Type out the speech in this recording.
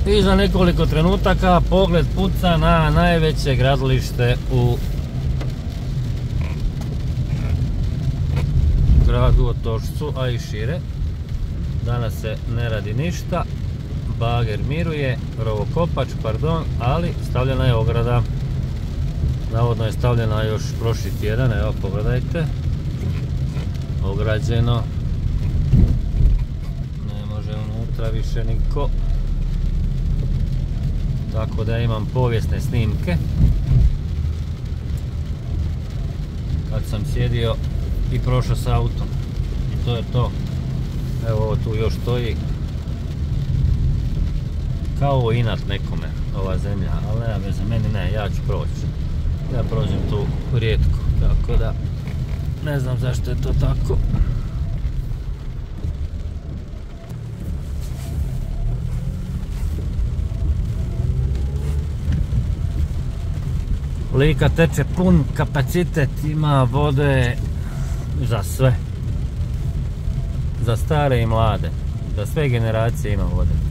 I za nekoliko trenutaka pogled puca na najveće gradilište u gradu Otočcu, a i šire. Danas se ne radi ništa, bager miruje, rovokopač, pardon, ali stavljena je ograda. Navodno je stavljena još prošli tjedan, evo pogledajte. Ograđeno. Ne može unutra više niko. Tako da imam povijesne snimke. Kad sam sjedio i prošao s autom. I to je to. Evo ovo tu još stoji. Kao inat nekome ova zemlja, ali nema veze, meni ne, ja ću proći. Ja prođem tu rijetko, tako da ne znam zašto je to tako. Lika teče pun kapacitet, ima vode za sve. Za stare i mlade, za sve generacije ima vode.